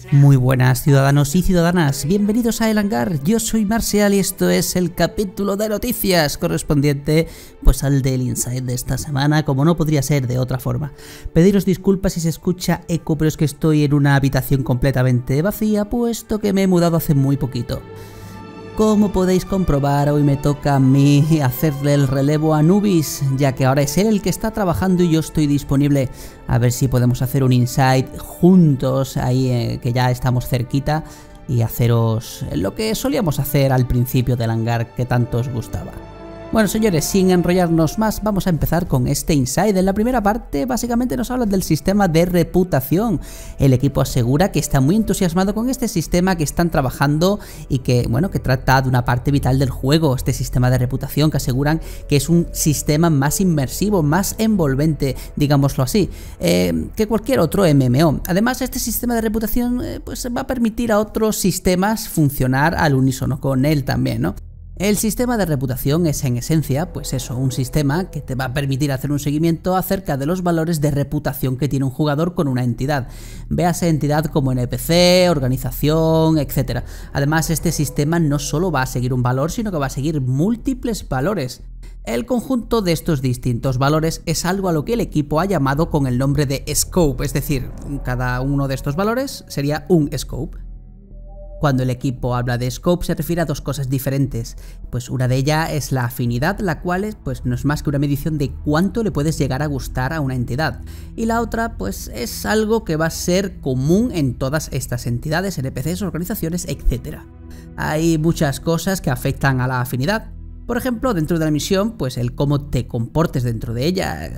Muy buenas ciudadanos y ciudadanas, bienvenidos a El Hangar, yo soy Marcial y esto es el capítulo de noticias correspondiente pues al del Inside de esta semana, como no podría ser de otra forma. Pediros disculpas si se escucha eco, pero es que estoy en una habitación completamente vacía, puesto que me he mudado hace muy poquito. Como podéis comprobar, hoy me toca a mí hacerle el relevo a Nubis, ya que ahora es él el que está trabajando y yo estoy disponible. A ver si podemos hacer un Inside juntos, ahí que ya estamos cerquita, y haceros lo que solíamos hacer al principio del Hangar que tanto os gustaba. Bueno, señores, sin enrollarnos más, vamos a empezar con este Inside. En la primera parte, básicamente nos hablan del sistema de reputación. El equipo asegura que está muy entusiasmado con este sistema que están trabajando y que, bueno, que trata de una parte vital del juego. Este sistema de reputación que aseguran que es un sistema más inmersivo, más envolvente, digámoslo así, que cualquier otro MMO. Además, este sistema de reputación pues va a permitir a otros sistemas funcionar al unísono con él también, ¿no? El sistema de reputación es en esencia, pues eso, un sistema que te va a permitir hacer un seguimiento acerca de los valores de reputación que tiene un jugador con una entidad. Véase entidad como NPC, organización, etc. Además, este sistema no solo va a seguir un valor, sino que va a seguir múltiples valores. El conjunto de estos distintos valores es algo a lo que el equipo ha llamado con el nombre de Scope, es decir, cada uno de estos valores sería un Scope. Cuando el equipo habla de scope se refiere a dos cosas diferentes, pues una de ellas es la afinidad, la cual pues no es más que una medición de cuánto le puedes llegar a gustar a una entidad, y la otra pues es algo que va a ser común en todas estas entidades, NPCs, organizaciones, etc. Hay muchas cosas que afectan a la afinidad. Por ejemplo, dentro de la misión, pues el cómo te comportes dentro de ella,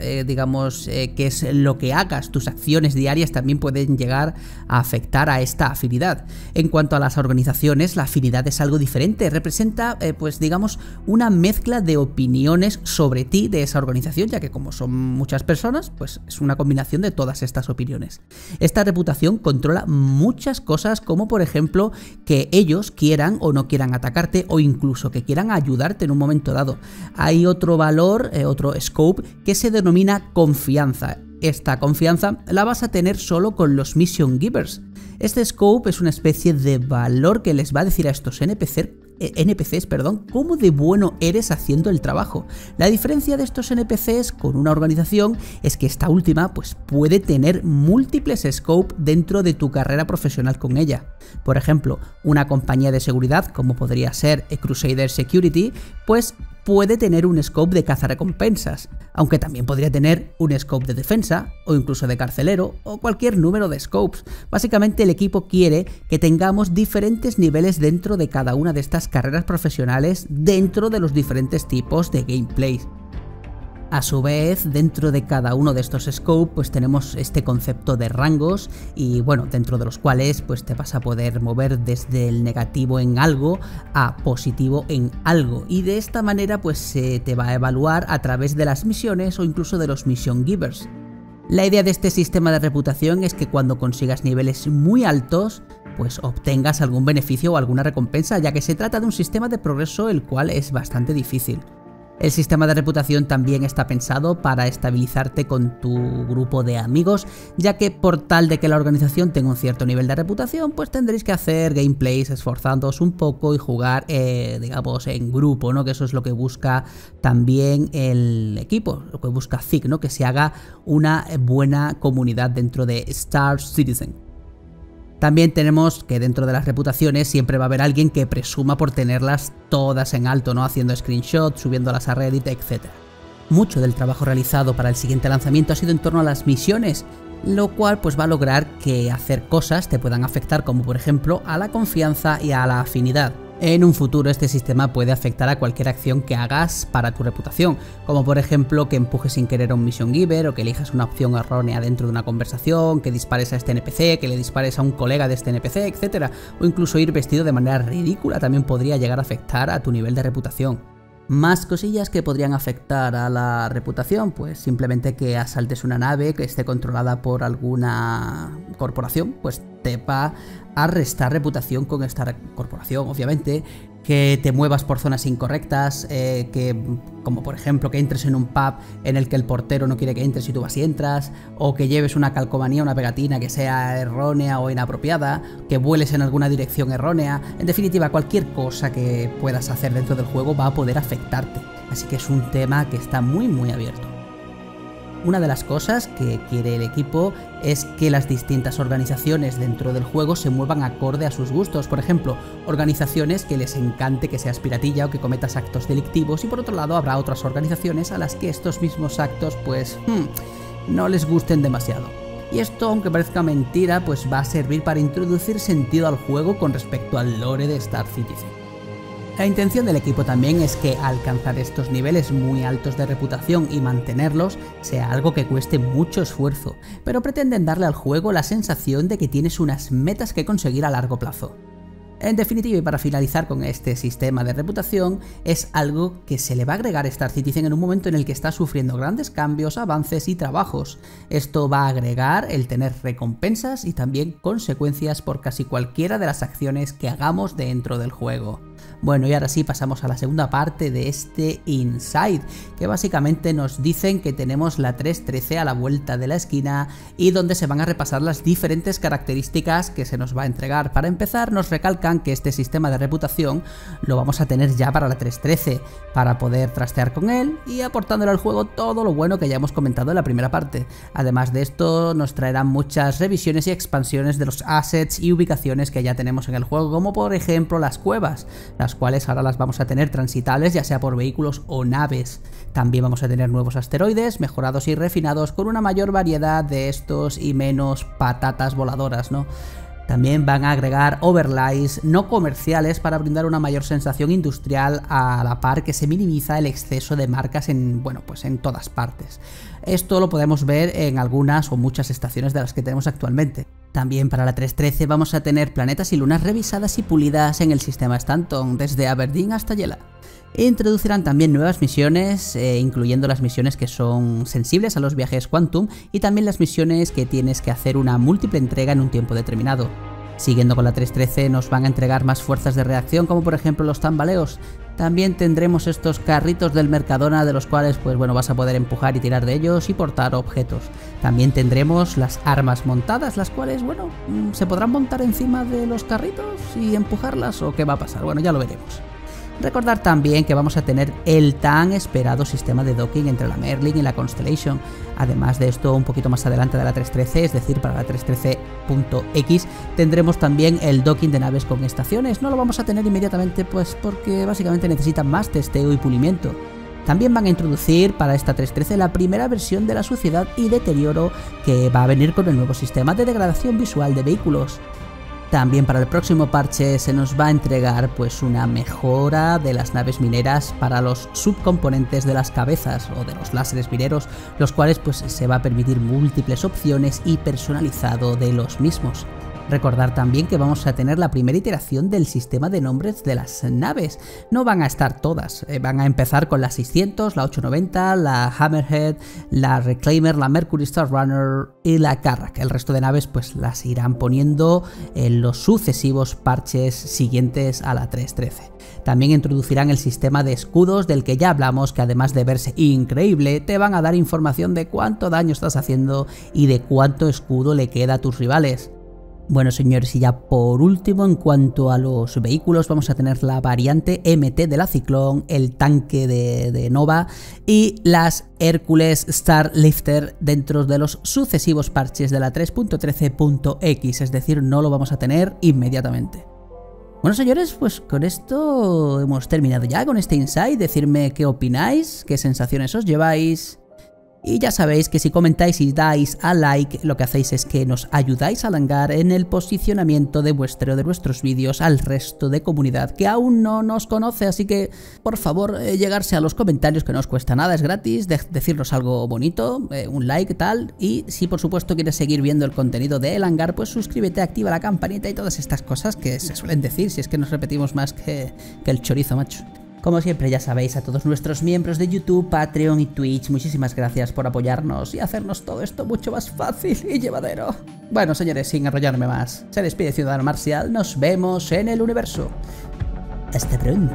qué es lo que hagas, tus acciones diarias también pueden llegar a afectar a esta afinidad. En cuanto a las organizaciones, la afinidad es algo diferente, representa, una mezcla de opiniones sobre ti de esa organización, ya que como son muchas personas, pues es una combinación de todas estas opiniones. Esta reputación controla muchas cosas, como por ejemplo, que ellos quieran o no quieran atacarte, o incluso que quieran ayudarte en un momento dado. Hay otro valor, otro scope, que se denomina confianza. Esta confianza la vas a tener solo con los Mission Givers. Este scope es una especie de valor que les va a decir a estos NPCs, cómo de bueno eres haciendo el trabajo. La diferencia de estos NPCs con una organización es que esta última pues puede tener múltiples scope dentro de tu carrera profesional con ella. Por ejemplo, una compañía de seguridad, como podría ser Crusader Security, pues puede tener un scope de cazarrecompensas, aunque también podría tener un scope de defensa, o incluso de carcelero, o cualquier número de scopes. Básicamente el equipo quiere que tengamos diferentes niveles dentro de cada una de estas carreras profesionales, dentro de los diferentes tipos de gameplay. A su vez, dentro de cada uno de estos scopes, pues tenemos este concepto de rangos y bueno, dentro de los cuales pues te vas a poder mover desde el negativo en algo a positivo en algo, y de esta manera pues se te va a evaluar a través de las misiones o incluso de los Mission Givers. La idea de este sistema de reputación es que cuando consigas niveles muy altos, pues obtengas algún beneficio o alguna recompensa, ya que se trata de un sistema de progreso el cual es bastante difícil. El sistema de reputación también está pensado para estabilizarte con tu grupo de amigos, ya que por tal de que la organización tenga un cierto nivel de reputación, pues tendréis que hacer gameplays esforzándoos un poco y jugar, en grupo, ¿no? Que eso es lo que busca también el equipo, lo que busca ZIG, ¿no? Que se haga una buena comunidad dentro de Star Citizen. También tenemos que dentro de las reputaciones siempre va a haber alguien que presuma por tenerlas todas en alto, ¿no? Haciendo screenshots, subiéndolas a Reddit, etc. Mucho del trabajo realizado para el siguiente lanzamiento ha sido en torno a las misiones, lo cual pues va a lograr que hacer cosas te puedan afectar, como por ejemplo a la confianza y a la afinidad. En un futuro este sistema puede afectar a cualquier acción que hagas para tu reputación, como por ejemplo que empujes sin querer a un Mission Giver, o que elijas una opción errónea dentro de una conversación, que dispares a este NPC, que le dispares a un colega de este NPC, etc. O incluso ir vestido de manera ridícula también podría llegar a afectar a tu nivel de reputación. Más cosillas que podrían afectar a la reputación, pues simplemente que asaltes una nave que esté controlada por alguna corporación, pues te va a restar reputación con esta corporación, obviamente. que te muevas por zonas incorrectas, como por ejemplo que entres en un pub en el que el portero no quiere que entres y tú vas y entras, o que lleves una calcomanía, una pegatina que sea errónea o inapropiada, que vueles en alguna dirección errónea. En definitiva, cualquier cosa que puedas hacer dentro del juego va a poder afectarte, así que es un tema que está muy abierto. Una de las cosas que quiere el equipo es que las distintas organizaciones dentro del juego se muevan acorde a sus gustos. Por ejemplo, organizaciones que les encante que seas piratilla o que cometas actos delictivos, y por otro lado habrá otras organizaciones a las que estos mismos actos pues no les gusten demasiado. Y esto, aunque parezca mentira, pues va a servir para introducir sentido al juego con respecto al lore de Star Citizen. La intención del equipo también es que alcanzar estos niveles muy altos de reputación y mantenerlos sea algo que cueste mucho esfuerzo, pero pretenden darle al juego la sensación de que tienes unas metas que conseguir a largo plazo. En definitiva, y para finalizar con este sistema de reputación, es algo que se le va a agregar a Star Citizen en un momento en el que está sufriendo grandes cambios, avances y trabajos. Esto va a agregar el tener recompensas y también consecuencias por casi cualquiera de las acciones que hagamos dentro del juego. Bueno, y ahora sí pasamos a la segunda parte de este Inside, que básicamente nos dicen que tenemos la 3.13 a la vuelta de la esquina y donde se van a repasar las diferentes características que se nos va a entregar. Para empezar, nos recalcan que este sistema de reputación lo vamos a tener ya para la 3.13, para poder trastear con él y aportándole al juego todo lo bueno que ya hemos comentado en la primera parte. Además de esto, nos traerán muchas revisiones y expansiones de los assets y ubicaciones que ya tenemos en el juego, como por ejemplo las cuevas, las cuales ahora las vamos a tener transitables ya sea por vehículos o naves. También vamos a tener nuevos asteroides mejorados y refinados con una mayor variedad de estos y menos patatas voladoras, ¿no? También van a agregar overlays no comerciales para brindar una mayor sensación industrial, a la par que se minimiza el exceso de marcas en todas partes. Esto lo podemos ver en algunas o muchas estaciones de las que tenemos actualmente. También para la 3.13 vamos a tener planetas y lunas revisadas y pulidas en el sistema Stanton, desde Aberdeen hasta Yela. Introducirán también nuevas misiones, incluyendo las misiones que son sensibles a los viajes Quantum y también las misiones que tienes que hacer una múltiple entrega en un tiempo determinado. Siguiendo con la 3.13 nos van a entregar más fuerzas de reacción, como por ejemplo los tambaleos. También tendremos estos carritos del Mercadona, de los cuales vas a poder empujar y tirar de ellos y portar objetos. También tendremos las armas montadas, las cuales se podrán montar encima de los carritos y empujarlas, o qué va a pasar, ya lo veremos. Recordar también que vamos a tener el tan esperado sistema de docking entre la Merlin y la Constellation. Además de esto, un poquito más adelante de la 3.13, es decir, para la 3.13.x, tendremos también el docking de naves con estaciones. No lo vamos a tener inmediatamente, pues porque básicamente necesitan más testeo y pulimiento. También van a introducir para esta 3.13 la primera versión de la suciedad y deterioro, que va a venir con el nuevo sistema de degradación visual de vehículos. También para el próximo parche se nos va a entregar una mejora de las naves mineras para los subcomponentes de las cabezas o de los láseres mineros, los cuales se va a permitir múltiples opciones y personalizado de los mismos. Recordar también que vamos a tener la primera iteración del sistema de nombres de las naves. No van a estar todas, van a empezar con la 600, la 890, la Hammerhead, la Reclaimer, la Mercury Star Runner y la Carrack. El resto de naves las irán poniendo en los sucesivos parches siguientes a la 3.13. También introducirán el sistema de escudos del que ya hablamos, que además de verse increíble, te van a dar información de cuánto daño estás haciendo y de cuánto escudo le queda a tus rivales. Bueno, señores, y ya por último, en cuanto a los vehículos, vamos a tener la variante MT de la Cyclone, el tanque de Nova y las Hércules Starlifter dentro de los sucesivos parches de la 3.13.x, es decir, no lo vamos a tener inmediatamente. Bueno, señores, pues con esto hemos terminado ya con este Inside. Decidme qué opináis, qué sensaciones os lleváis. Y ya sabéis que si comentáis y dais a like, lo que hacéis es que nos ayudáis a alangar en el posicionamiento de nuestros vídeos al resto de comunidad que aún no nos conoce, así que por favor llegarse a los comentarios, que no os cuesta nada, es gratis, decirnos algo bonito, un like tal, y si por supuesto quieres seguir viendo el contenido de El Hangar, pues suscríbete, activa la campanita y todas estas cosas que se suelen decir, si es que nos repetimos más que el chorizo, macho. Como siempre, ya sabéis, a todos nuestros miembros de YouTube, Patreon y Twitch, muchísimas gracias por apoyarnos y hacernos todo esto mucho más fácil y llevadero. Bueno, señores, sin enrollarme más, se despide Ciudadano Marcial, nos vemos en el universo. Hasta pronto.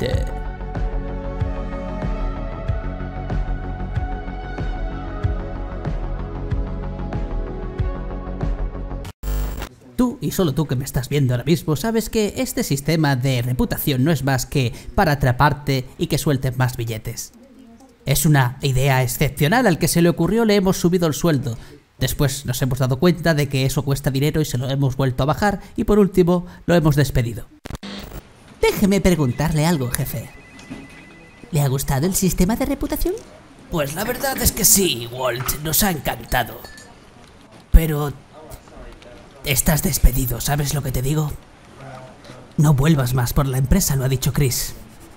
Tú, y solo tú que me estás viendo ahora mismo, sabes que este sistema de reputación no es más que para atraparte y que sueltes más billetes. Es una idea excepcional, al que se le ocurrió le hemos subido el sueldo. Después nos hemos dado cuenta de que eso cuesta dinero y se lo hemos vuelto a bajar, y por último lo hemos despedido. Déjeme preguntarle algo, jefe. ¿Le ha gustado el sistema de reputación? Pues la verdad es que sí, Walt, nos ha encantado. Pero... estás despedido, ¿sabes lo que te digo? No vuelvas más por la empresa, lo ha dicho Chris.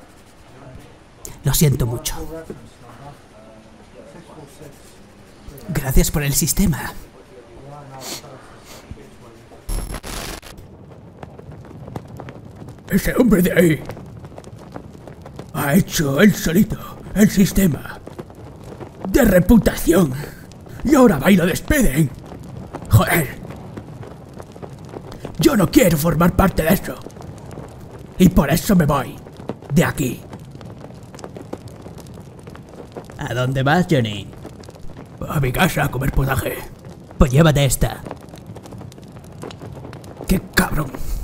Lo siento mucho. Gracias por el sistema. Ese hombre de ahí ha hecho él solito el sistema de reputación y ahora va y lo despiden. Joder. Yo no quiero formar parte de eso. Y por eso me voy de aquí. ¿A dónde vas, Johnny? A mi casa a comer potaje. Pues llévate esta. ¡Qué cabrón!